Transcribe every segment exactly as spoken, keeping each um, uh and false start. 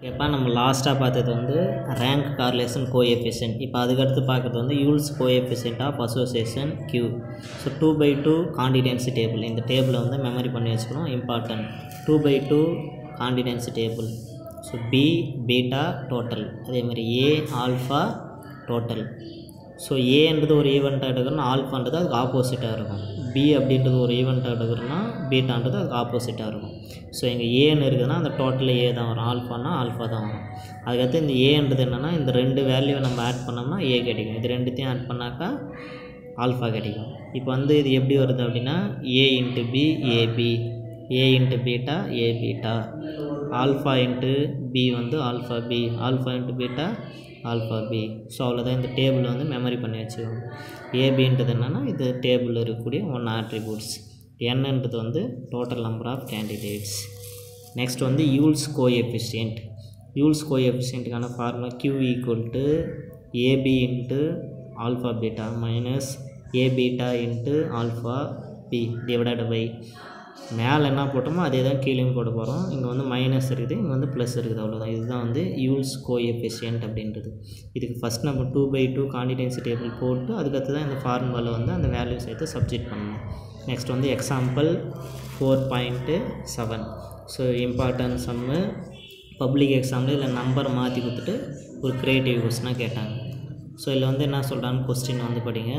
இப்போ நம்ம லாஸ்ட்டாக பார்த்தது வந்து ரேங்க் கார்லேஷன் கோஎஃபிஷியன்ட். இப்போ அதுக்கடுத்து பார்க்குறது வந்து Yule's coefficient of association Q. So two by two contingency table. இந்த டேபிளை வந்து மெமரி பண்ணி வச்சுக்கணும், important. Two by two contingency table. So B beta total, அதேமாதிரி ஏ ஆல்ஃபா டோட்டல். ஸோ ஏன்றது ஒரு ஈவெண்ட்டாக எடுக்கிறோன்னா ஆல்ஃபான்றது அதுக்கு ஆப்போசிட்டாக இருக்கும். பி அப்படின்றது ஒரு ஈவெண்ட்டாக எடுக்கிறோன்னா பீட்டான்றது அதுக்கு ஆப்போசிட்டாக இருக்கும். ஸோ இங்கே ஏன்னு இருக்குதுன்னா அந்த டோட்டலில் ஏ தான் வரும், ஆல்ஃபானா ஆல்ஃபா தான் வரும். அதுக்கடுத்து இந்த ஏன்றது என்னென்னா இந்த ரெண்டு வேல்யூவை நம்ம ஆட் பண்ணோம்னா ஏ கிடைக்கும். இது ரெண்டுத்தையும் ஆட் பண்ணாக்கா ஆல்ஃபா கிடைக்கும். இப்போ வந்து இது எப்படி வருது அப்படின்னா A into B AB, A into beta A beta, alpha into B வந்து alpha B, alpha into beta alpha B. So அவ்வளோதான். இந்த டேபிள் வந்து மெமரி பண்ணி வச்சுக்கோங்க. ஏபின்றது என்னென்னா இது டேபிளில் இருக்கக்கூடிய ஒன் ஆட்ரிபியூட்ஸ். என்னன்றது வந்து total number of candidates. Next வந்து யூல்ஸ் கோஎஃபிஷியன்ட். யூல்ஸ் கோஎஃபிஷியன்ட்டுக்கான formula Q equal to AB into alpha beta minus A beta into alpha B divided by மேலே என்ன போட்டோமோ அதே தான் கீழேயும் போட போகிறோம். இங்கே வந்து மைனஸ் இருக்குது, இங்கே வந்து ப்ளஸ் இருக்குது, அவ்வளோதான். இதுதான் வந்து யூல்ஸ் கோஎஃபிஷியன்ட் அப்படின்றது. இதுக்கு ஃபஸ்ட் நம்ம two by two contingency table போட்டு அதுக்கடுத்து தான் இந்த ஃபார்முலாவில் வந்து அந்த வேல்யூ சேர்த்து சப்ஜெக்ட் பண்ணணும். நெக்ஸ்ட் வந்து example four point seven. So important sum public எக்ஸாமில் இதில் நம்பர் மாற்றி கொடுத்துட்டு ஒரு க்ரியேட்டிவ் கொஸ்டினாக கேட்டாங்க. ஸோ இதில் வந்து என்ன சொல்கிறான்னு கொஸ்டின் வந்து படிங்க.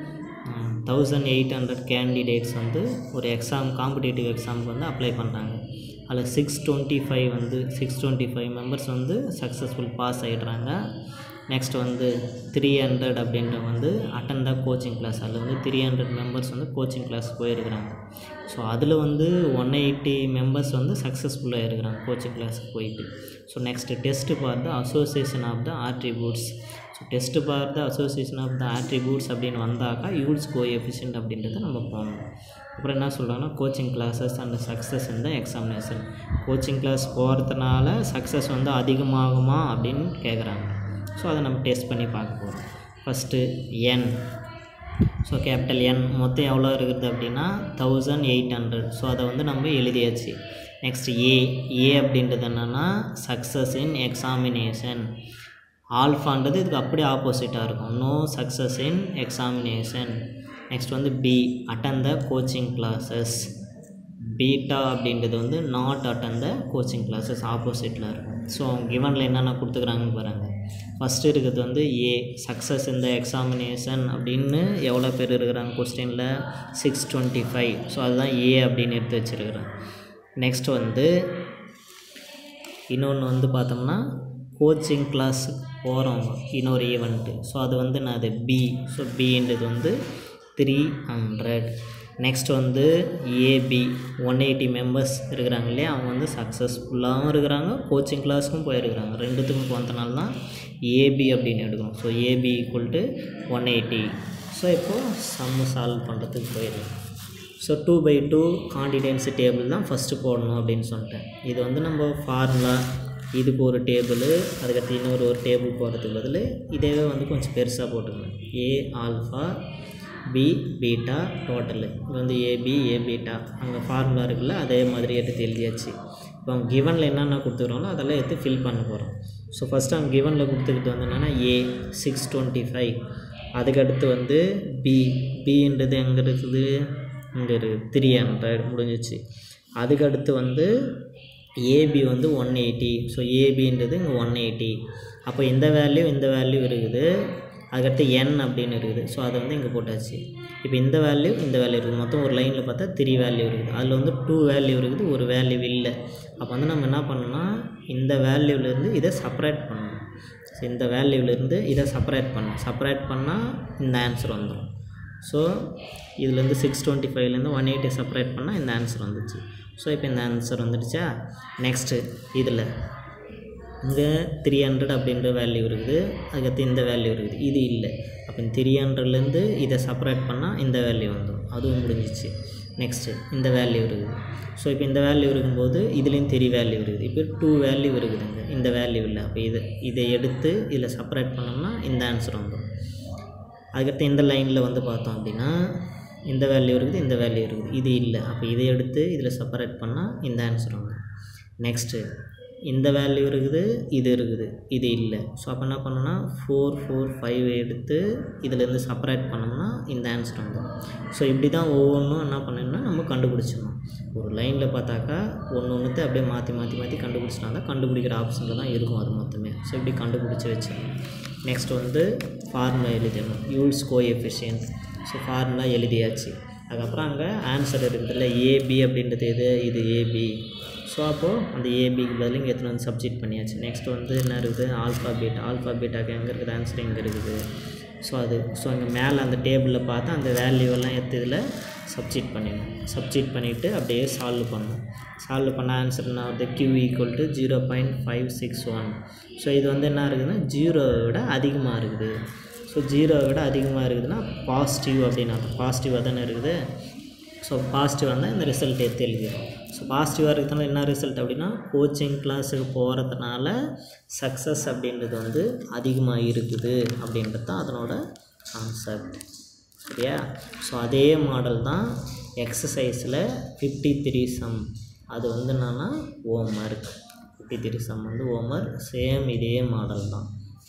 தௌசண்ட் எயிட் ஹண்ட்ரட் கேண்டிடேட்ஸ் வந்து ஒரு எக்ஸாம் காம்படிட்டிவ் எக்ஸாமுக்கு வந்து அப்ளை பண்ணுறாங்க. அதில் சிக்ஸ் டுவெண்ட்டி ஃபைவ் வந்து சிக்ஸ் டுவெண்ட்டி ஃபைவ் மெம்பர்ஸ் வந்து சக்ஸஸ்ஃபுல் பாஸ் ஆகிடுறாங்க. நெக்ஸ்ட் வந்து த்ரீ ஹண்ட்ரட் அப்படின்ற வந்து அட்டன் த கோச்சிங் கிளாஸ். அதில் வந்து த்ரீ ஹண்ட்ரட் மெம்பர்ஸ் வந்து கோச்சிங் கிளாஸ் போயிருக்கிறாங்க. ஸோ அதில் வந்து ஒன் எயிட்டி மெம்பர்ஸ் வந்து சக்ஸஸ்ஃபுல்லாக இருக்கிறாங்க கோச்சிங் கிளாஸுக்கு போயிட்டு. ஸோ நெக்ஸ்ட்டு டெஸ்ட்டு பார்த்து association of the attributes. So test பார்த்து அசோசியேஷன் ஆஃப் த ஆட்ரிபியூட்ஸ் அப்படின்னு வந்தாக்கா யூல்ஸ் கோஎஃபிஷியன்ட் அப்படின்றத நம்ம போகணும். அப்புறம் என்ன சொல்கிறாங்கன்னா கோச்சிங் கிளாஸஸ் அண்ட் சக்ஸஸ் இந்த எக்ஸாமினேஷன். கோச்சிங் கிளாஸ் போகிறதுனால சக்ஸஸ் வந்து அதிகமாகுமா அப்படின்னு கேட்குறாங்க. ஸோ அதை நம்ம டெஸ்ட் பண்ணி பார்க்க போகிறோம். First N. So capital N மொத்தம் எவ்வளோ இருக்குது அப்படின்னா தௌசண்ட் எயிட் ஹண்ட்ரட். ஸோ அதை வந்து நம்ம எழுதியாச்சு. நெக்ஸ்ட் ஏ. ஏ அப்படின்றது என்னென்னா சக்ஸஸ் இன் எக்ஸாமினேஷன். ஆல்ஃபான்றது இதுக்கு அப்படியே ஆப்போசிட்டாக இருக்கும், no success in examination. Next வந்து B attend the coaching classes. Beta அப்படின்றது வந்து not attend the coaching classes, ஆப்போசிட்டில் இருக்கும். ஸோ கிவனில் என்னென்ன கொடுத்துக்கிறாங்கன்னு பாருங்கள். ஃபஸ்ட்டு இருக்கிறது வந்து ஏ சக்ஸஸ் இந்த எக்ஸாமினேஷன் அப்படின்னு எவ்வளோ பேர் இருக்கிறாங்க கொஸ்டினில் சிக்ஸ் டுவெண்ட்டி ஃபைவ். ஸோ அதுதான் ஏ அப்படின்னு எடுத்து வச்சுருக்கிறேன். நெக்ஸ்ட் வந்து இன்னொன்று வந்து பார்த்தோம்னா கோச்சிங் கிளாஸ் போகிறவங்க இன்னொரு ஈவெண்ட்டு. ஸோ அது வந்து நான் அது பி. ஸோ பின்றது வந்து த்ரீ ஹண்ட்ரட். நெக்ஸ்ட் வந்து ஏபி ஒன் எயிட்டி மெம்பர்ஸ் இருக்கிறாங்க இல்லையா, அவங்க வந்து சக்ஸஸ்ஃபுல்லாகவும் இருக்கிறாங்க கோச்சிங் கிளாஸுக்கும் போயிருக்கிறாங்க. ரெண்டுத்துக்கும் போனதுனால தான் ஏபி அப்படின்னு எடுக்கணும். So AB equal to one eighty. So இப்போது சம்மு சால்வ் பண்ணுறதுக்கு போயிடலாம். So two by two contingency table தான் ஃபஸ்ட்டு போடணும் அப்படின்னு சொல்லிட்டேன். இது வந்து நம்ம ஃபார்முலா, இதுக்கு ஒரு டேபிள், அதுக்கடுத்து இன்னொரு ஒரு டேபிள் போகிறதுக்கு பதில் இதேவே வந்து கொஞ்சம் பெருசாக போட்டுக்கணும். A alpha B beta total. இது வந்து ஏபி ஏ பீட்டா அங்கே ஃபார்முலா இருக்குல்ல அதே மாதிரி எடுத்து எழுதியாச்சு. இப்போ அவங்க கிவனில் என்னென்ன கொடுத்துக்கிறோங்களோ அதெல்லாம் எடுத்து ஃபில் பண்ண போகிறோம். ஸோ ஃபஸ்ட்டு அவங்க கிவனில் கொடுத்துக்கிட்டு வந்து என்னென்னா ஏ சிக்ஸ் டுவெண்ட்டி ஃபைவ். அதுக்கடுத்து வந்து பி. பின்றது எங்கே இருக்குது, இங்கே இருக்குது த்ரீ ஹண்ட்ரட் முடிஞ்சிச்சு. அதுக்கடுத்து வந்து ஏபி வந்து ஒன் எயிட்டி. ஸோ ஏபின்றது இங்கே ஒன் எயிட்டி. அப்போ இந்த வேல்யூ இந்த வேல்யூ இருக்குது. அதுக்கடுத்து என் அப்படின்னு இருக்குது. ஸோ அதை வந்து இங்கே போட்டாச்சு. இப்போ இந்த வேல்யூ இந்த வேல்யூ இருக்குது. மொத்தம் ஒரு லைனில் பார்த்தா த்ரீ வேல்யூ இருக்குது. அதில் வந்து டூ வேல்யூ இருக்குது, ஒரு வேல்யூ இல்லை. அப்போ வந்து நம்ம என்ன பண்ணணும்னா இந்த வேல்யூவிலேருந்து இதை செப்பரேட் பண்ணணும். ஸோ இந்த வேல்யூவிலேருந்து இதை செப்பரேட் பண்ணணும். செப்பரேட் பண்ணால் இந்த ஆன்சர் வந்துடும். ஸோ இதுலேருந்து சிக்ஸ் டுவெண்ட்டி ஃபைவ்லேருந்து ஒன் எயிட்டி செப்பரேட் பண்ணால் இந்த ஆன்சர் வந்துச்சு. ஸோ இப்போ இந்த ஆன்சர் வந்துடுச்சா. நெக்ஸ்ட்டு இதில் இங்கே த்ரீ ஹண்ட்ரட் அப்படின்ற வேல்யூ இருக்குது, அதுக்கடுத்து இந்த வேல்யூ இருக்குது, இது இல்லை. அப்போ இந்த த்ரீ ஹண்ட்ரட்லேருந்து இதை செப்பரேட் பண்ணால் இந்த வேல்யூ வந்துடும், அதுவும் முடிஞ்சிச்சு. நெக்ஸ்ட்டு இந்த வேல்யூ இருக்குது. ஸோ இப்போ இந்த வேல்யூ இருக்கும்போது இதுலேயும் த்ரீ வேல்யூ இருக்குது. இப்போ டூ வேல்யூ இருக்குதுங்க, இந்த வேல்யூ இல்லை. அப்போ இது இதை எடுத்து இதில் செப்பரேட் பண்ணோம்னா இந்த ஆன்சர் வந்துடும். அதுக்கடுத்து இந்த லைனில் வந்து பார்த்தோம் அப்படின்னா இந்த வேல்யூ இருக்குது, இந்த வேல்யூ இருக்குது, இது இல்லை. அப்போ இதை எடுத்து இதில் செப்பரேட் பண்ணால் இந்த ஆன்சர் வந்துடும். நெக்ஸ்ட்டு இந்த வேல்யூ இருக்குது, இது இருக்குது, இது இல்லை. ஸோ அப்போ என்ன பண்ணோன்னா ஃபோர் ஃபோர் ஃபைவ் எடுத்து இதிலேருந்து செப்பரேட் பண்ணோம்னா இந்த ஆன்சர் வந்துடும். ஸோ இப்படி தான் ஒவ்வொன்றும் என்ன பண்ணணும்னா நம்ம கண்டுபிடிச்சிடணும். ஒரு லைனில் பார்த்தாக்கா ஒன்று ஒன்றுத்தை அப்படியே மாற்றி மாற்றி மாற்றி கண்டுபிடிச்சிட்டாங்க. கண்டுபிடிக்கிற ஆப்ஷனில் தான் இருக்கும் அது மொத்தமே. ஸோ இப்படி கண்டுபிடிச்சி வச்சிடணும். நெக்ஸ்ட் வந்து ஃபார்முலா எழுதிடணும். Yule's coefficient. ஸோ ஃபார்முலா எழுதியாச்சு. அதுக்கப்புறம் அங்கே ஆன்சர் இருக்குதுல்ல, ஏபி அப்படின்றது எது, இது ஏபி. ஸோ அப்போது அந்த ஏபிக்கு பதில் இங்கே எத்தனை வந்து சப்ஜெக்ட் பண்ணியாச்சு. நெக்ஸ்ட் வந்து என்ன இருக்குது, ஆல்ஃபாபேட். ஆல்ஃபாபேட்டாக எங்கே இருக்குது, ஆன்சர் எங்கே இருக்குது. ஸோ அது ஸோ அங்கே மேலே அந்த டேபிளில் பார்த்து அந்த வேல்யூவெல்லாம் எடுத்து இதில் சப்ஜெக்ட் பண்ணிடணும். சப்ஜெக்ட் பண்ணிவிட்டு அப்படியே சால்வ் பண்ணணும். சால்வ் பண்ண ஆன்சர் என்ன வருது, Q equal to zero point five six one. So இது வந்து என்ன இருக்குதுன்னா ஜீரோவை விட அதிகமாக இருக்குது. ஸோ ஜீரோவை விட அதிகமாக இருக்குதுன்னா பாசிட்டிவ் அப்படின்னு அர்த்தம். பாசிட்டிவாக தானே இருக்குது. ஸோ பாசிட்டிவாக இருந்தால் இந்த ரிசல்ட் எடுத்து எழுதிடும். ஸோ பாசிட்டிவாக இருக்கிறதுனால என்ன ரிசல்ட் அப்படின்னா கோச்சிங் கிளாஸுக்கு போகிறதுனால சக்ஸஸ் அப்படின்றது வந்து அதிகமாக இருக்குது அப்படின்றது தான் அதனோட கான்செப்ட். சரியா? ஸோ அதே மாடல் தான் எக்ஸசைஸில் ஃபிஃப்டி த்ரீ சம். அது வந்து என்னன்னா homework. Fifty three sum வந்து ஹோம் ஒர்க். சேம் இதே மாடல் தான்.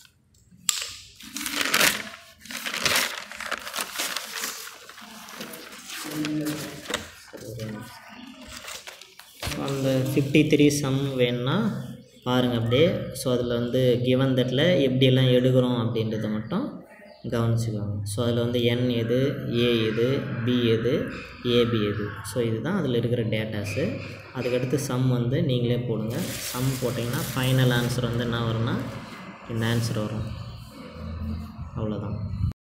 அந்த ஃபிஃப்டி த்ரீ சம் வேணுன்னா பாருங்கள் அப்படியே. ஸோ அதில் வந்து கிவன் தட்டில் எப்படியெல்லாம் எடுக்கிறோம் அப்படின்றத மட்டும் கவனிச்சுக்கோங்க. ஸோ அதில் வந்து என் எது, ஏ எது, பி எது, ஏபி எது. ஸோ இதுதான் அதில் இருக்கிற டேட்டாஸு. அதுக்கடுத்து சம் வந்து நீங்களே போடுங்க. சம் போட்டிங்கன்னா ஃபைனல் ஆன்சர் வந்து என்ன வரும்னா இந்த ஆன்சர் வரும். அவ்வளோதான்.